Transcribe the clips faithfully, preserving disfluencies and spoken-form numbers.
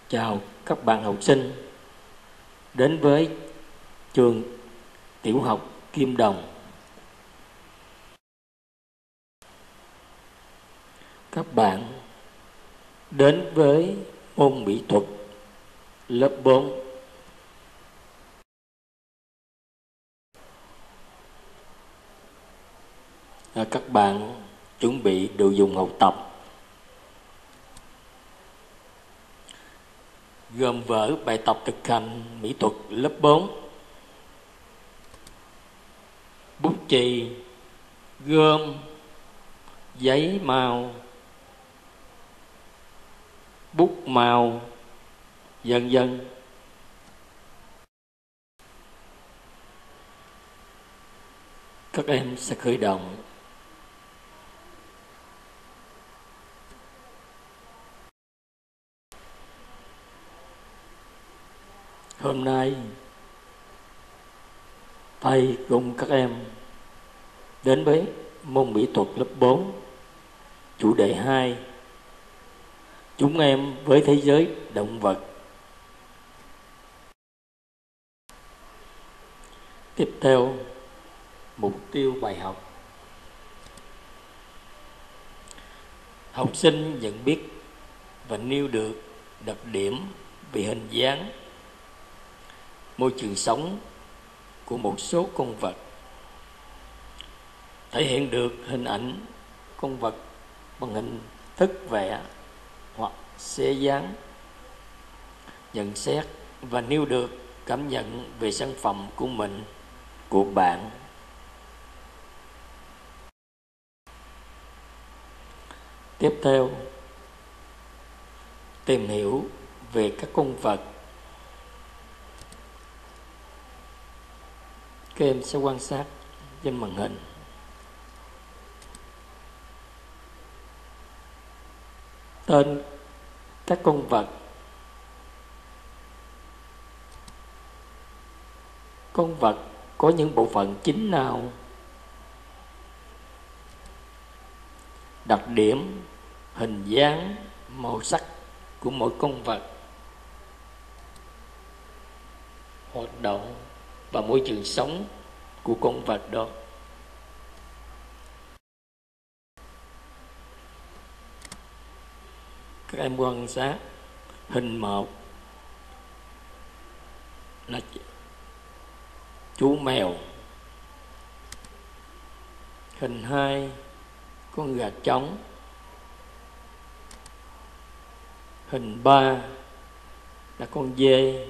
Chào các bạn học sinh đến với trường tiểu học Kim Đồng. Các bạn đến với môn mỹ thuật lớp bốn. À, các bạn chuẩn bị đồ dùng học tập gồm vở bài tập thực hành mỹ thuật lớp bốn, bút chì, gôm, giấy màu, bút màu, vân vân. Các em sẽ khởi động. Hôm nay thầy cùng các em đến với môn mỹ thuật lớp bốn, chủ đề hai, chúng em với thế giới động vật. Tiếp theo, mục tiêu bài học. Học sinh nhận biết và nêu được đặc điểm về hình dáng, môi trường sống của một số con vật, thể hiện được hình ảnh con vật bằng hình thức vẽ hoặc xé dán, nhận xét và nêu được cảm nhận về sản phẩm của mình, của bạn. Tiếp theo, tìm hiểu về các con vật. Các em sẽ quan sát trên màn hình. Tên các con vật. Con vật có những bộ phận chính nào? Đặc điểm, hình dáng, màu sắc của mỗi con vật. Hoạt động và môi trường sống của con vật đó. Các em quan sát hình một là chú mèo. Hình hai, con gà trống. Hình ba là con dê.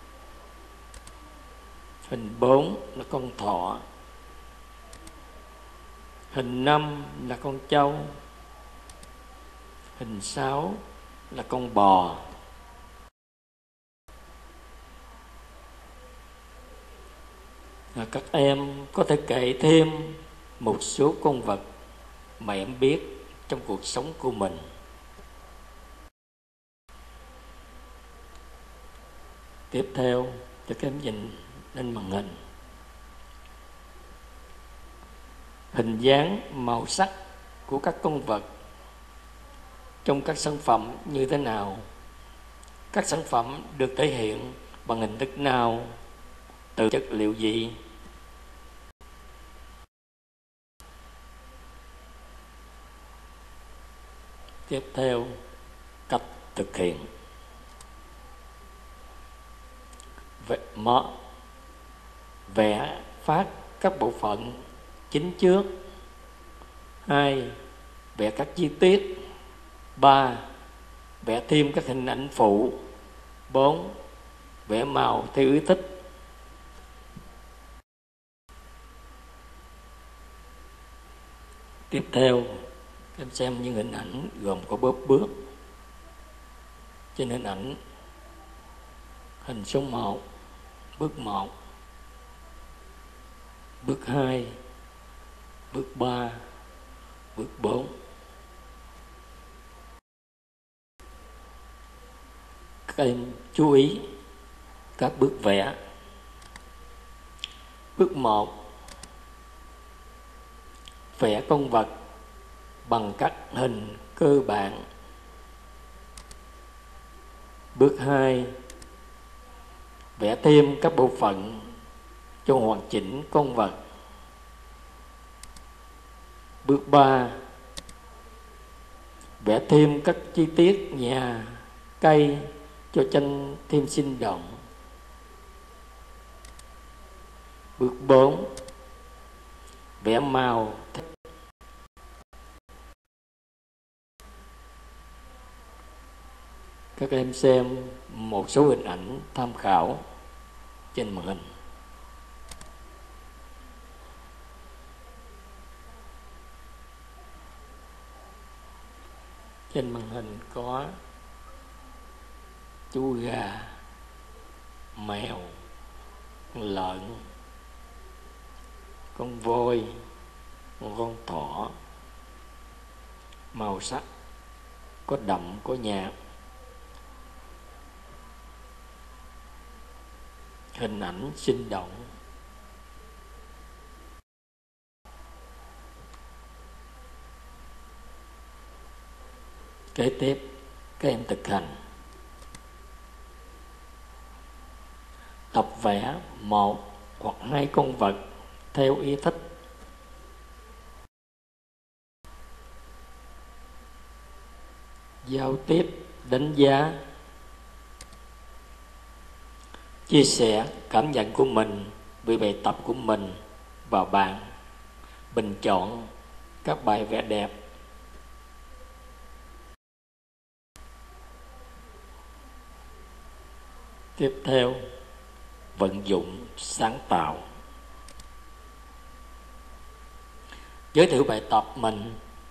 Hình bốn là con thỏ. Hình năm là con trâu. Hình sáu là con bò. À, các em có thể kể thêm một số con vật mà em biết trong cuộc sống của mình. Tiếp theo, cho các em nhìn lên màn hình. Hình dáng, màu sắc của các con vật trong các sản phẩm như thế nào? Các sản phẩm được thể hiện bằng hình thức nào? Từ chất liệu gì? Tiếp theo, cách thực hiện. Một, vẽ phát các bộ phận chính trước. Hai, vẽ các chi tiết. Ba, vẽ thêm các hình ảnh phụ. Bốn, vẽ màu theo ý thích. Tiếp theo, em xem những hình ảnh gồm có bốn bước. Trên hình ảnh, hình số một, bước một, bước hai, bước ba, bước bốn. Các em chú ý các bước vẽ. Bước một, vẽ con vật bằng các hình cơ bản. Bước hai, vẽ thêm các bộ phận cho hoàn chỉnh con vật. Bước ba, vẽ thêm các chi tiết nhà, cây cho tranh thêm sinh động. Bước bốn, vẽ màu. Các em xem một số hình ảnh tham khảo trên màn hình. Trên màn hình có chú gà, mèo, con lợn, con voi, một con thỏ. Màu sắc có đậm có nhạt, hình ảnh sinh động. Kế tiếp các em thực hành tập vẽ một hoặc hai con vật theo ý thích. Giao tiếp, đánh giá, chia sẻ cảm nhận của mình về bài tập của mình và bạn bình chọn các bài vẽ đẹp. Tiếp theo, vận dụng sáng tạo. Giới thiệu bài tập mình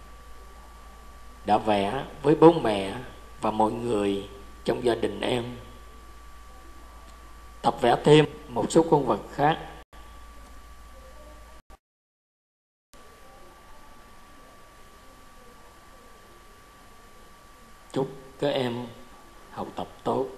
đã vẽ với bố mẹ và mọi người trong gia đình em. Tập vẽ thêm một số con vật khác. Chúc các em học tập tốt.